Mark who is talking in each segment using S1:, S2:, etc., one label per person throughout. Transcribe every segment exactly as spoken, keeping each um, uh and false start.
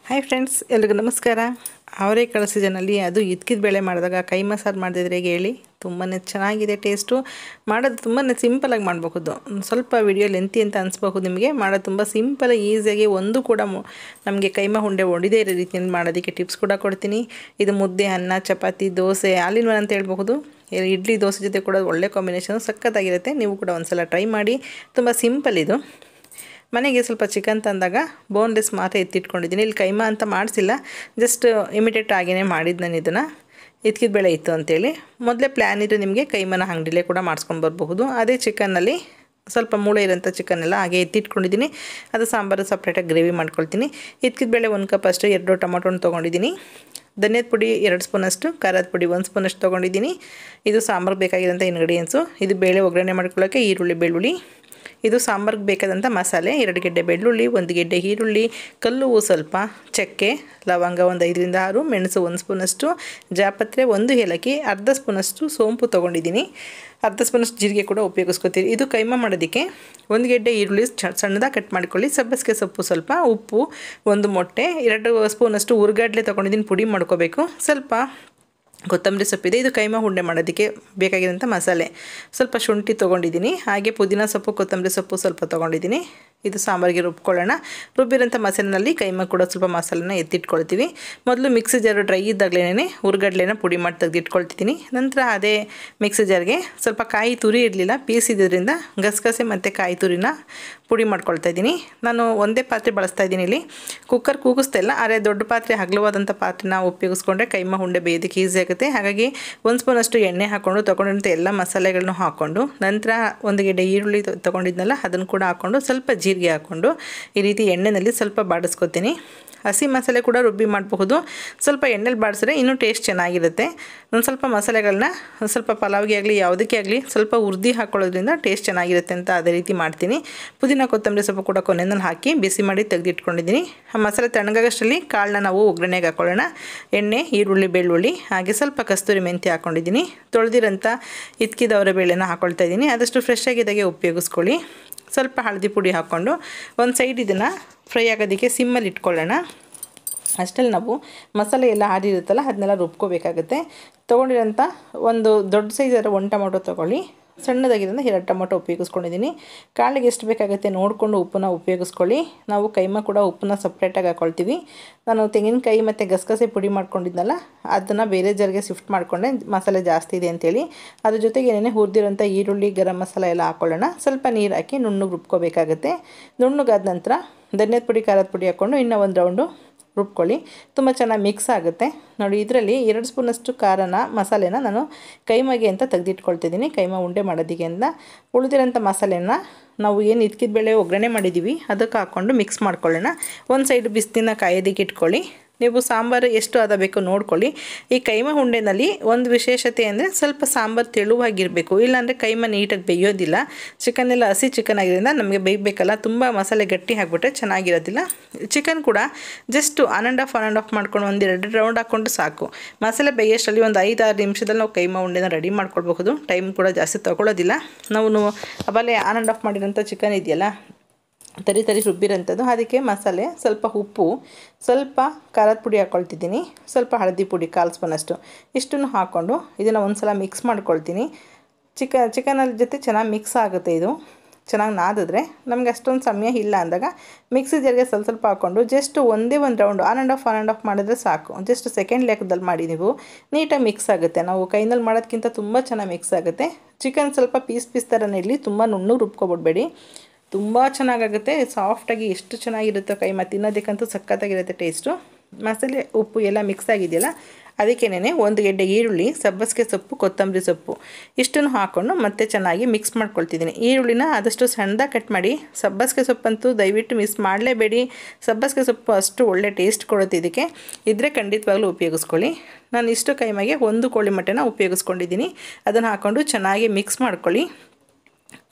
S1: Hi friends, ಎಲ್ರಿಗೂ ನಮಸ್ಕಾರ. ಅವರೆಕಾಳು ಸೀಸನಲ್ಲಿ ಅದು ಇದ್ಕಿದ ಬೇಳೆ ಮಾಡಿದಾಗ ಕೈಮಾ ಸಾರು ಮಾಡಿದ್ರೆ ಹೇಳಿ ತುಂಬಾ ಚೆನ್ನಾಗಿದೆ. ಟೇಸ್ಟು ಮಾಡೋದು ತುಂಬಾ ಸಿಂಪಲಾಗಿ ಮಾಡಬಹುದು. ಸ್ವಲ್ಪ ವಿಡಿಯೋ ಲೆಂತಿ ಅಂತ ಅನಿಸ್ಬಹುದು ನಿಮಗೆ. ಮಾಡೋದು ತುಂಬ ಸಿಂಪಲ್, ಈಸಿಯಾಗಿ ಒಂದು ಕೂಡ ನಮಗೆ ಕೈಮಾ ಉಂಡೆ ಒಡಿದೇ ಇರೋ ರೀತಿಯಲ್ಲಿ ಮಾಡೋದಕ್ಕೆ ಟಿಪ್ಸ್ ಕೂಡ ಕೊಡ್ತೀನಿ. ಇದು ಮುದ್ದೆ, ಅನ್ನ, chapati, dosa, all in one ಅಂತ ಹೇಳ್ಬಹುದು. ಇಡ್ಲಿ ದೋಸೆ ಜೊತೆ ಕೂಡ ಒಳ್ಳೆ ಕಾಂಬಿನೇಷನ್, ಸಖತ್ತಾಗಿರುತ್ತೆ. ನೀವು ಕೂಡ ಒಂದ್ಸಲ ಟ್ರೈ ಮಾಡಿ. ತುಂಬ ಸಿಂಪಲ್ ಇದು. ಮನೆಗೆ ಸ್ವಲ್ಪ ಚಿಕನ್ ತಂದಾಗ ಬೋನ್ಲೆಸ್ ಮಾತ್ರ ಎತ್ತಿಟ್ಕೊಂಡಿದ್ದೀನಿ. ಇಲ್ಲಿ ಕೈಮಾ ಅಂತ ಮಾಡಿಸಿಲ್ಲ, ಜಸ್ಟ್ ಇಮಿಡಿಯೇಟ್ ಆಗಿಯೇ ಮಾಡಿದ್ದು ನಾನು ಇದನ್ನು. ಇದ್ಕಿದ ಬೇಳೆ ಇತ್ತು ಅಂತೇಳಿ ಮೊದಲೇ ಪ್ಲ್ಯಾನ್ ಇದ್ದು ನಿಮಗೆ ಕೈಮಾನ ಅಂಗಡಿಲೇ ಕೂಡ ಮಾಡಿಸ್ಕೊಂಡು ಬರಬಹುದು. ಅದೇ ಚಿಕನ್ನಲ್ಲಿ ಸ್ವಲ್ಪ ಮೂಳೆ ಇರೋಂಥ ಚಿಕನ್ನೆಲ್ಲ ಹಾಗೆ ಎತ್ತಿಟ್ಕೊಂಡಿದ್ದೀನಿ. ಅದು ಸಾಂಬಾರು ಸಪ್ರೇಟಾಗಿ ಗ್ರೇವಿ ಮಾಡ್ಕೊಳ್ತೀನಿ. ಇದ್ಕಿದ ಬೇಳೆ ಒಂದು ಕಪ್ ಅಷ್ಟು, ಎರಡು ಟೊಮೊಟೊನ ತೊಗೊಂಡಿದ್ದೀನಿ. ಧನಿಯಾದ ಪುಡಿ ಎರಡು ಸ್ಪೂನಷ್ಟು, ಖಾರದ ಪುಡಿ ಒಂದು ಸ್ಪೂನಷ್ಟು ತೊಗೊಂಡಿದ್ದೀನಿ. ಇದು ಸಾಂಬಾರು ಬೇಕಾಗಿರೋಂಥ ಇಂಗ್ರೀಡಿಯೆಂಟ್ಸು. ಇದು ಬೇಳೆ ಒಗ್ಗರಣೆ ಮಾಡ್ಕೊಳ್ಳೋಕ್ಕೆ ಈರುಳ್ಳಿ, ಬೆಳ್ಳುಳ್ಳಿ. ಇದು ಸಾಂಬಾರಿಗೆ ಬೇಕಾದಂಥ ಮಸಾಲೆ: ಎರಡು ಗೆಡ್ಡೆ ಬೆಳ್ಳುಳ್ಳಿ, ಒಂದು ಗೆಡ್ಡೆ ಈರುಳ್ಳಿ, ಕಲ್ಲು ಹೂವು ಸ್ವಲ್ಪ, ಚಕ್ಕೆ, ಲವಂಗ ಒಂದು ಐದರಿಂದ ಆರು, ಮೆಣಸು ಒಂದು ಸ್ಪೂನಷ್ಟು, ಜಾಪತ್ರೆ ಒಂದು ಏಲಕ್ಕಿ, ಅರ್ಧ ಸ್ಪೂನಷ್ಟು ಸೋಂಪು ತೊಗೊಂಡಿದ್ದೀನಿ. ಅರ್ಧ ಸ್ಪೂನಷ್ಟು ಜೀರಿಗೆ ಕೂಡ ಉಪಯೋಗಿಸ್ಕೊತೀವಿ. ಇದು ಕೈಮಾ ಮಾಡೋದಕ್ಕೆ. ಒಂದು ಗೆಡ್ಡೆ ಈರುಳ್ಳಿ ಸಣ್ಣದಾಗಿ ಕಟ್ ಮಾಡ್ಕೊಳ್ಳಿ. ಸಬ್ಬಸಿಗೆ ಸೊಪ್ಪು ಸ್ವಲ್ಪ, ಉಪ್ಪು, ಒಂದು ಮೊಟ್ಟೆ, ಎರಡು ಸ್ಪೂನಷ್ಟು ಹುರ್ಗಡ್ಲೆ ತೊಗೊಂಡಿದ್ದೀನಿ, ಪುಡಿ ಮಾಡ್ಕೋಬೇಕು. ಸ್ವಲ್ಪ ಕೊತ್ತಂಬರಿ ಸೊಪ್ಪಿದೆ. ಇದು ಕೈಮಾ ಉಂಡೆ ಮಾಡೋದಕ್ಕೆ ಬೇಕಾಗಿರೋಂಥ ಮಸಾಲೆ. ಸ್ವಲ್ಪ ಶುಂಠಿ ತೊಗೊಂಡಿದ್ದೀನಿ. ಹಾಗೆ ಪುದೀನ ಸೊಪ್ಪು, ಕೊತ್ತಂಬರಿ ಸೊಪ್ಪು ಸ್ವಲ್ಪ ತೊಗೊಂಡಿದ್ದೀನಿ. ಇದು ಸಾಂಬಾರಿಗೆ ರುಬ್ಕೊಳ್ಳೋಣ. ರುಬ್ಬಿರೋಂಥ ಮಸಾಲೆನಲ್ಲಿ ಕೈಮಾ ಕೂಡ ಸ್ವಲ್ಪ ಮಸಾಲೆನ ಎತ್ತಿಟ್ಕೊಳ್ತೀವಿ. ಮೊದಲು ಮಿಕ್ಸಿ ಜಾರು ಡ್ರೈ ಇದ್ದಾಗಲೇ ಹುರ್ಗಡ್ಲೆನ ಪುಡಿ ಮಾಡಿ ತೆಗೆದಿಟ್ಕೊಳ್ತಿದ್ದೀನಿ. ನಂತರ ಅದೇ ಮಿಕ್ಸಿ ಜಾರ್ಗೆ ಸ್ವಲ್ಪ ಕಾಯಿ ತುರಿ ಇರಲಿಲ್ಲ, ಪೀಸ್ ಇದ್ದಿದ್ದರಿಂದ ಗಸಗಸೆ ಮತ್ತು ಕಾಯಿ ತುರಿನ ಪುಡಿ ಮಾಡ್ಕೊಳ್ತಾ ಇದ್ದೀನಿ. ನಾನು ಒಂದೇ ಪಾತ್ರೆ ಬಳಸ್ತಾ ಇದ್ದೀನಿ. ಇಲ್ಲಿ ಕುಕ್ಕರ್ ಕೂಗಿಸ್ತಾ ಇಲ್ಲ, ಆದರೆ ದೊಡ್ಡ ಪಾತ್ರೆ, ಅಗಲವಾದಂಥ ಪಾತ್ರೆನ ಉಪಯೋಗಿಸ್ಕೊಂಡ್ರೆ ಕೈಮಾ ಉಂಡೆ ಬೇಯೋದಕ್ಕೆ ಈಸಿ ಆಗುತ್ತೆ. ಹಾಗಾಗಿ ಒಂದು ಸ್ಪೂನಷ್ಟು ಎಣ್ಣೆ ಹಾಕ್ಕೊಂಡು ತೊಗೊಂಡಿರೋಂಥ ಎಲ್ಲ ಮಸಾಲೆಗಳನ್ನೂ ಹಾಕ್ಕೊಂಡು, ನಂತರ ಒಂದು ಗೆಡ್ಡೆ ಈರುಳ್ಳಿ ತೊಗೊಂಡಿದ್ನಲ್ಲ ಅದನ್ನು ಕೂಡ ಹಾಕ್ಕೊಂಡು, ಸ್ವಲ್ಪ ಜೀರಿಗೆ ಹಾಕ್ಕೊಂಡು ಈ ರೀತಿ ಎಣ್ಣೆಯಲ್ಲಿ ಸ್ವಲ್ಪ ಬಾಡಿಸ್ಕೊತೀನಿ. ಹಸಿ ಮಸಾಲೆ ಕೂಡ ರುಬ್ಬಿ ಮಾಡಬಹುದು. ಸ್ವಲ್ಪ ಎಣ್ಣೆಲಿ ಬಾಡಿಸಿದ್ರೆ ಇನ್ನೂ ಟೇಸ್ಟ್ ಚೆನ್ನಾಗಿರುತ್ತೆ. ಒಂದು ಸ್ವಲ್ಪ ಮಸಾಲೆಗಳನ್ನ ಸ್ವಲ್ಪ ಪಲಾವ್ಗೆ ಆಗಲಿ ಯಾವುದಕ್ಕೆ ಆಗಲಿ ಸ್ವಲ್ಪ ಹುರಿದು ಹಾಕ್ಕೊಳ್ಳೋದ್ರಿಂದ ಟೇಸ್ಟ್ ಚೆನ್ನಾಗಿರುತ್ತೆ ಅಂತ ಅದೇ ರೀತಿ ಮಾಡ್ತೀನಿ. ಪುದೀನ ಕೊತ್ತಂಬರಿ ಸೊಪ್ಪು ಕೂಡ ಕೊನೆಯಲ್ಲಿ ಹಾಕಿ ಬಿಸಿ ಮಾಡಿ ತೆಗೆದಿಟ್ಕೊಂಡಿದ್ದೀನಿ. ಆ ಮಸಾಲೆ ತಣ್ಣಗಾಗೋಷ್ಟರಲ್ಲಿ ಕಾಳನ್ನ ನಾವು ಒಗ್ಗರಣೆಗೆ ಹಾಕ್ಕೊಳ್ಳೋಣ. ಎಣ್ಣೆ, ಈರುಳ್ಳಿ, ಬೆಳ್ಳುಳ್ಳಿ, ಹಾಗೆ ಸ್ವಲ್ಪ ಕಸ್ತೂರಿ ಮೆಂತ್ಯ ಹಾಕ್ಕೊಂಡಿದ್ದೀನಿ. ತೊಳೆದಿರೋಂಥ ಇದ್ಕಿದವರ ಬೇಳೆನ ಹಾಕ್ಕೊಳ್ತಾ ಇದ್ದೀನಿ. ಆದಷ್ಟು ಫ್ರೆಶ್ ಆಗಿದ್ದಾಗೆ ಉಪಯೋಗಿಸ್ಕೊಳ್ಳಿ. ಸ್ವಲ್ಪ ಹಳದಿ ಪುಡಿ ಹಾಕ್ಕೊಂಡು ಒಂದು ಸೈಡ್ ಇದನ್ನು ಫ್ರೈ ಆಗೋದಕ್ಕೆ ಸಿಮ್ಮಲ್ಲಿ ಇಟ್ಕೊಳ್ಳೋಣ. ಅಷ್ಟರಲ್ಲಿ ನಾವು ಮಸಾಲೆ ಎಲ್ಲ ಆಡಿರುತ್ತಲ್ಲ ಅದನ್ನೆಲ್ಲ ರುಬ್ಕೋಬೇಕಾಗುತ್ತೆ. ತೊಗೊಂಡಿರೋಂಥ ಒಂದು ದೊಡ್ಡ ಸೈಜಾರ ಒಂದು ಟೊಮೊಟೊ ತೊಗೊಳ್ಳಿ. ಸಣ್ಣದಾಗಿರೋದ್ರಿಂದ ಎರಡು ಟೊಮೊಟೊ ಉಪಯೋಗಿಸ್ಕೊಂಡಿದ್ದೀನಿ. ಕಾಳಿಗೆ ಎಷ್ಟು ಬೇಕಾಗುತ್ತೆ ನೋಡಿಕೊಂಡು ಉಪ್ಪನ್ನ ಉಪಯೋಗಿಸ್ಕೊಳ್ಳಿ. ನಾವು ಕೈಮಾ ಕೂಡ ಉಪ್ಪನ್ನ ಸಪ್ರೇಟಾಗಿ ಹಾಕ್ಕೊಳ್ತೀವಿ. ನಾನು ತೆಂಗಿನಕಾಯಿ ಮತ್ತು ಗಸಗಸೆ ಪುಡಿ ಮಾಡ್ಕೊಂಡಿದ್ನಲ್ಲ ಅದನ್ನು ಬೇರೆ ಜಾರಿಗೆ ಶಿಫ್ಟ್ ಮಾಡಿಕೊಂಡೆ, ಮಸಾಲೆ ಜಾಸ್ತಿ ಇದೆ ಅಂಥೇಳಿ. ಅದ್ರ ಜೊತೆಗೆ ಏನೇನೆ ಹುರಿದಿರೋಂಥ ಈರುಳ್ಳಿ, ಗರಂ ಮಸಾಲ ಎಲ್ಲ ಹಾಕ್ಕೊಳ್ಳೋಣ. ಸ್ವಲ್ಪ ನೀರು ಹಾಕಿ ನುಣ್ಣಗೆ ರುಬ್ಕೋಬೇಕಾಗುತ್ತೆ. ನುಣ್ಣಗಾದ ನಂತರ ಧನಿಯಾದ ಪುಡಿ, ಖಾರದ ಪುಡಿ ಹಾಕ್ಕೊಂಡು ಇನ್ನೂ ಒಂದು ರೌಂಡು ರುಬ್ಕೊಳ್ಳಿ. ತುಂಬ ಚೆನ್ನಾಗಿ ಮಿಕ್ಸ್ ಆಗುತ್ತೆ ನೋಡಿ. ಇದರಲ್ಲಿ ಎರಡು ಸ್ಪೂನಷ್ಟು ಖಾರನ ಮಸಾಲೆನ ನಾನು ಕೈಮಾಗೆ ಅಂತ ತೆಗೆದಿಟ್ಕೊಳ್ತಿದ್ದೀನಿ, ಕೈಮಾ ಉಂಡೆ ಮಾಡೋದಕ್ಕೆ ಅಂತ. ಉಳಿದಿರೋಂಥ ಮಸಾಲೆನ ನಾವು ಏನು ಇದ್ಕಿದ ಬೇಳೆ ಒಗ್ಗರಣೆ ಮಾಡಿದ್ದೀವಿ ಅದಕ್ಕೆ ಹಾಕ್ಕೊಂಡು ಮಿಕ್ಸ್ ಮಾಡ್ಕೊಳ್ಳೋಣ. ಒಂದು ಸೈಡು ಬಿಸಿನ ಕಾಯೋದಕ್ಕೆ ಇಟ್ಕೊಳ್ಳಿ. ನೀವು ಸಾಂಬಾರು ಎಷ್ಟು ಅದ ಬೇಕೋ ನೋಡ್ಕೊಳ್ಳಿ. ಈ ಕೈಮಾ ಉಂಡೆನಲ್ಲಿ ಒಂದು ವಿಶೇಷತೆ ಅಂದರೆ ಸ್ವಲ್ಪ ಸಾಂಬಾರು ತೆಳುವಾಗಿರಬೇಕು, ಇಲ್ಲಾಂದರೆ ಕೈಮಾ ನೀಟಾಗಿ ಬೇಯೋದಿಲ್ಲ. ಚಿಕನ್ ಎಲ್ಲ ಹಸಿ ಚಿಕನ್ ಆಗಿರೋದ್ರಿಂದ ನಮಗೆ ಬೇಯಬೇಕಲ್ಲ, ತುಂಬ ಮಸಾಲೆ ಗಟ್ಟಿ ಆಗಿಬಿಟ್ರೆ ಚೆನ್ನಾಗಿರೋದಿಲ್ಲ. ಚಿಕನ್ ಕೂಡ just on and off on and off ಮಾಡ್ಕೊಂಡು ಒಂದು ಎರಡು ರೌಂಡ್ ಹಾಕ್ಕೊಂಡು ಸಾಕು. ಮಸಾಲೆ ಬೇಯೋಷ್ಟರಲ್ಲಿ ಒಂದು ಐದು ಆರು ನಿಮಿಷದಲ್ಲಿ ನಾವು ಕೈಮಾ ಉಂಡೆನ ರೆಡಿ ಮಾಡ್ಕೊಳ್ಬಹುದು. ಟೈಮ್ ಕೂಡ ಜಾಸ್ತಿ ತೊಗೊಳ್ಳೋದಿಲ್ಲ. ನಾವು ಆಮೇಲೆ ಆನ್ ಆ್ಯಂಡ್ ಆಫ್ ಮಾಡಿರೋಂಥ ಚಿಕನ್ ಇದೆಯಲ್ಲ ತರಿ ತರಿ ರುಬ್ಬಿರೋಂಥದ್ದು, ಅದಕ್ಕೆ ಮಸಾಲೆ, ಸ್ವಲ್ಪ ಉಪ್ಪು, ಸ್ವಲ್ಪ ಖಾರದ ಪುಡಿ ಹಾಕ್ಕೊಳ್ತಿದ್ದೀನಿ, ಸ್ವಲ್ಪ ಹಳದಿ ಪುಡಿ ಕಾಲು ಸ್ಪೂನಷ್ಟು, ಇಷ್ಟನ್ನು ಹಾಕ್ಕೊಂಡು ಇದನ್ನು ಒಂದು ಸಲ ಮಿಕ್ಸ್ ಮಾಡ್ಕೊಳ್ತೀನಿ. ಚಿಕ ಚಿಕನಲ್ಲಿ ಜೊತೆ ಚೆನ್ನಾಗಿ ಮಿಕ್ಸ್ ಆಗುತ್ತೆ. ಇದು ಚೆನ್ನಾಗಿ ನಾದಿದ್ರೆ ನಮಗೆ ಅಷ್ಟೊಂದು ಸಮಯ ಇಲ್ಲ ಅಂದಾಗ ಮಿಕ್ಸಿ ಜಾರಿಗೆ ಸ್ವಲ್ಪ ಸ್ವಲ್ಪ ಹಾಕ್ಕೊಂಡು ಜಸ್ಟ್ ಒಂದೇ ಒಂದು round on and off on and off ಮಾಡಿದ್ರೆ ಸಾಕು. ಜಸ್ಟ್ ಸೆಕೆಂಡ್ ಲೆಕ್ಕದಲ್ಲಿ ಮಾಡಿ ನೀವು ನೀಟಾಗಿ ಮಿಕ್ಸ್ ಆಗುತ್ತೆ. ನಾವು ಕೈನಲ್ಲಿ ಮಾಡೋದಕ್ಕಿಂತ ತುಂಬ ಚೆನ್ನಾಗಿ ಮಿಕ್ಸ್ ಆಗುತ್ತೆ. ಚಿಕನ್ ಸ್ವಲ್ಪ ಪೀಸ್ ಪೀಸ್ ಥರನೇ ಇರಲಿ, ತುಂಬ ನುಣ್ಣಗೆ ರುಬ್ಕೊಬಿಡ್ಬೇಡಿ. ತುಂಬ ಚೆನ್ನಾಗಾಗುತ್ತೆ, ಸಾಫ್ಟಾಗಿ ಎಷ್ಟು ಚೆನ್ನಾಗಿರುತ್ತೋ ಕೈಮಾ, ತಿನ್ನೋದಕ್ಕಂತೂ ಸಖತ್ತಾಗಿರುತ್ತೆ ಟೇಸ್ಟು. ಮಸಾಲೆ ಉಪ್ಪು ಎಲ್ಲ ಮಿಕ್ಸ್ ಆಗಿದೆಯಲ್ಲ ಅದಕ್ಕೇನೆ ಒಂದು ಗೆಡ್ಡೆ ಈರುಳ್ಳಿ, ಸಬ್ಬಸಿಗೆ ಸೊಪ್ಪು, ಕೊತ್ತಂಬರಿ ಸೊಪ್ಪು ಇಷ್ಟನ್ನು ಹಾಕ್ಕೊಂಡು ಮತ್ತೆ ಚೆನ್ನಾಗಿ ಮಿಕ್ಸ್ ಮಾಡ್ಕೊಳ್ತಿದ್ದೀನಿ. ಈರುಳ್ಳಿನ ಆದಷ್ಟು ಸಣ್ಣದಾಗಿ ಕಟ್ ಮಾಡಿ. ಸಬ್ಬಸಿಗೆ ಸೊಪ್ಪಂತೂ ದಯವಿಟ್ಟು ಮಿಸ್ ಮಾಡಲೇಬೇಡಿ. ಸಬ್ಬಸಿಗೆ ಸೊಪ್ಪು ಅಷ್ಟು ಒಳ್ಳೆ ಟೇಸ್ಟ್ ಕೊಡುತ್ತೆ. ಇದಕ್ಕೆ ಇದ್ದರೆ ಖಂಡಿತವಾಗ್ಲೂ ಉಪಯೋಗಿಸ್ಕೊಳ್ಳಿ. ನಾನು ಇಷ್ಟು ಕೈಮಾಗೆ ಒಂದು ಕೋಳಿ ಮೊಟ್ಟೆನ ಉಪಯೋಗಿಸ್ಕೊಂಡಿದ್ದೀನಿ. ಅದನ್ನು ಹಾಕ್ಕೊಂಡು ಚೆನ್ನಾಗಿ ಮಿಕ್ಸ್ ಮಾಡ್ಕೊಳ್ಳಿ.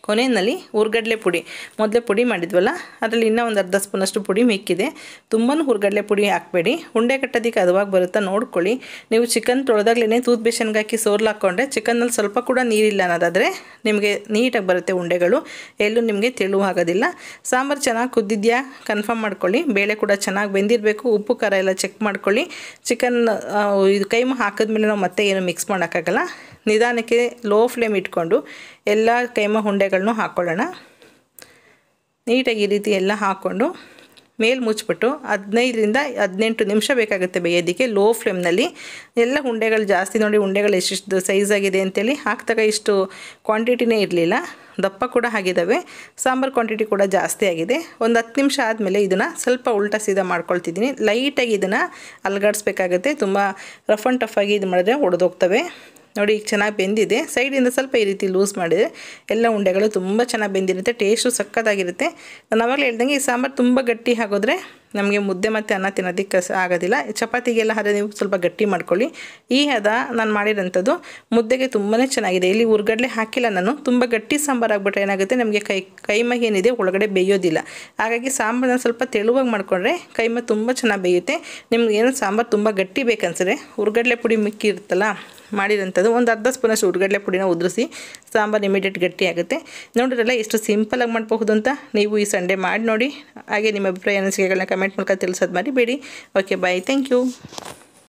S1: ಕೊನೆಯಲ್ಲಿ ಹುರ್ಗಡ್ಲೆ ಪುಡಿ ಮೊದಲೇ ಪುಡಿ ಮಾಡಿದ್ವಲ್ಲ ಅದರಲ್ಲಿ ಇನ್ನೂ ಒಂದು ಅರ್ಧ ಸ್ಪೂನಷ್ಟು ಪುಡಿ ಮಿಕ್ಕಿದೆ. ತುಂಬಾ ಹುರ್ಗಡ್ಲೆ ಪುಡಿ ಹಾಕಬೇಡಿ, ಉಂಡೆ ಕಟ್ಟೋದಕ್ಕೆ ಹದವಾಗಿ ಬರುತ್ತಾ ನೋಡ್ಕೊಳ್ಳಿ. ನೀವು ಚಿಕನ್ ತೊಳೆದಾಗ್ಲೇ ತೂತ್ ಬೇಸನ್ಗೆ ಹಾಕಿ ಸೋರ್ಲು ಹಾಕ್ಕೊಂಡ್ರೆ ಚಿಕನ್ನಲ್ಲಿ ಸ್ವಲ್ಪ ಕೂಡ ನೀರಿಲ್ಲ ಅನ್ನೋದಾದರೆ ನಿಮಗೆ ನೀಟಾಗಿ ಬರುತ್ತೆ ಉಂಡೆಗಳು, ಎಲ್ಲೂ ನಿಮಗೆ ತೆಳು ಆಗೋದಿಲ್ಲ. ಸಾಂಬಾರು ಚೆನ್ನಾಗಿ ಕುದ್ದಿದೆಯಾ ಕನ್ಫರ್ಮ್ ಮಾಡ್ಕೊಳ್ಳಿ. ಬೇಳೆ ಕೂಡ ಚೆನ್ನಾಗಿ ಬೆಂದಿರಬೇಕು. ಉಪ್ಪು ಖಾರ ಎಲ್ಲ ಚೆಕ್ ಮಾಡ್ಕೊಳ್ಳಿ. ಚಿಕನ್ ಇದು ಕೈಮ ಹಾಕಿದ್ಮೇಲೆ ನಾವು ಮತ್ತೆ ಏನು ಮಿಕ್ಸ್ ಮಾಡೋಕ್ಕಾಗಲ್ಲ. ನಿಧಾನಕ್ಕೆ ಲೋ ಫ್ಲೇಮ್ ಇಟ್ಕೊಂಡು ಎಲ್ಲ ಕೈಮ ಉಂಡೆಗಳನ್ನೂ ಹಾಕ್ಕೊಳ್ಳೋಣ. ನೀಟಾಗಿ ಈ ರೀತಿ ಎಲ್ಲ ಹಾಕ್ಕೊಂಡು ಮೇಲೆ ಮುಚ್ಚಿಬಿಟ್ಟು ಹದಿನೈದರಿಂದ ಹದಿನೆಂಟು ನಿಮಿಷ ಬೇಕಾಗುತ್ತೆ ಬೇಯೋದಕ್ಕೆ ಲೋ ಫ್ಲೇಮ್ನಲ್ಲಿ. ಎಲ್ಲ ಉಂಡೆಗಳು ಜಾಸ್ತಿ ನೋಡಿ, ಉಂಡೆಗಳು ಎಷ್ಟೆಷ್ಟು ಸೈಜ್ ಆಗಿದೆ ಅಂತೇಳಿ ಹಾಕಿದಾಗ ಇಷ್ಟು ಕ್ವಾಂಟಿಟಿನೇ ಇರಲಿಲ್ಲ, ದಪ್ಪ ಕೂಡ ಆಗಿದ್ದಾವೆ. ಸಾಂಬಾರು ಕ್ವಾಂಟಿಟಿ ಕೂಡ ಜಾಸ್ತಿ ಆಗಿದೆ. ಒಂದು ಹತ್ತು ನಿಮಿಷ ಆದಮೇಲೆ ಇದನ್ನು ಸ್ವಲ್ಪ ಉಲ್ಟಾ ಸೀದಾ ಮಾಡ್ಕೊಳ್ತಿದ್ದೀನಿ. ಲೈಟಾಗಿ ಇದನ್ನು ಅಲುಗಾಡಿಸ್ಬೇಕಾಗುತ್ತೆ. ತುಂಬ ರಫ್ ಆ್ಯಂಡ್ ಟಫ್ ಆಗಿ ಇದು ಮಾಡಿದ್ರೆ ಒಡೆದೋಗ್ತವೆ. ನೋಡಿ ಈಗ ಚೆನ್ನಾಗಿ ಬೆಂದಿದೆ. ಸೈಡಿಂದ ಸ್ವಲ್ಪ ಈ ರೀತಿ ಲೂಸ್ ಮಾಡಿದರೆ ಎಲ್ಲ ಉಂಡೆಗಳು ತುಂಬ ಚೆನ್ನಾಗಿ ಬೆಂದಿರುತ್ತೆ, ಟೇಸ್ಟು ಸಕ್ಕತ್ತಾಗಿರುತ್ತೆ. ನಾನು ಆವಾಗಲೇ ಹೇಳ್ದಂಗೆ ಈ ಸಾಂಬಾರು ತುಂಬ ಗಟ್ಟಿ ಆಗೋದ್ರೆ ನಮಗೆ ಮುದ್ದೆ ಮತ್ತು ಅನ್ನ ತಿನ್ನೋದಕ್ಕೆ ಆಗೋದಿಲ್ಲ. ಚಪಾತಿಗೆಲ್ಲ ಹದ ನೀವು ಸ್ವಲ್ಪ ಗಟ್ಟಿ ಮಾಡ್ಕೊಳ್ಳಿ. ಈ ಹದ ನಾನು ಮಾಡಿರೋಂಥದ್ದು ಮುದ್ದೆಗೆ ತುಂಬಾ ಚೆನ್ನಾಗಿದೆ. ಇಲ್ಲಿ ಹುರ್ಗಡ್ಲೆ ಹಾಕಿಲ್ಲ ನಾನು. ತುಂಬ ಗಟ್ಟಿ ಸಾಂಬಾರು ಆಗಿಬಿಟ್ರೆ ಏನಾಗುತ್ತೆ, ನಮಗೆ ಕೈ ಕೈಮ ಏನಿದೆ ಒಳಗಡೆ ಬೇಯೋದಿಲ್ಲ. ಹಾಗಾಗಿ ಸಾಂಬಾರನ್ನ ಸ್ವಲ್ಪ ತೆಳುವಾಗಿ ಮಾಡಿಕೊಂಡ್ರೆ ಕೈಮ ತುಂಬ ಚೆನ್ನಾಗಿ ಬೇಯುತ್ತೆ. ನಿಮ್ಗೆ ಏನೋ ಸಾಂಬಾರು ತುಂಬ ಗಟ್ಟಿ ಬೇಕನ್ಸಿದ್ರೆ ಹುರ್ಗಡ್ಲೆ ಪುಡಿ ಮಿಕ್ಕಿ ಇರುತ್ತಲ್ಲ ಮಾಡಿರೋಂಥದ್ದು ಒಂದು ಅರ್ಧ ಸ್ಪೂನಷ್ಟು ಹುರ್ಗಡ್ಲೆ ಪುಡಿನ ಉದುರಿಸಿ ಸಾಂಬಾರು ಇಮಿಡಿಯೇಟ್ ಗಟ್ಟಿ ಆಗುತ್ತೆ. ನೋಡಿದ್ರಲ್ಲ ಎಷ್ಟು ಸಿಂಪಲಾಗಿ ಮಾಡಬಹುದು ಅಂತ. ನೀವು ಈ ಸಂಡೇ ಮಾಡಿ ನೋಡಿ. ಹಾಗೆ ನಿಮ್ಮ ಅಭಿಪ್ರಾಯ ಅನಿಸಿಕೆಗಳನ್ನ ಕಮೆಂಟ್ ಮೂಲಕ ತಿಳಿಸೋದು ಮರಿಬೇಡಿ. Okay bye, thank you.